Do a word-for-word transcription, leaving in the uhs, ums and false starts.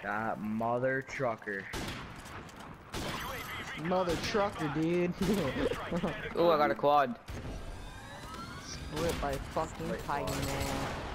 That mother trucker. Mother trucker, dude. Oh, I got a quad. Split by fucking Titan Man.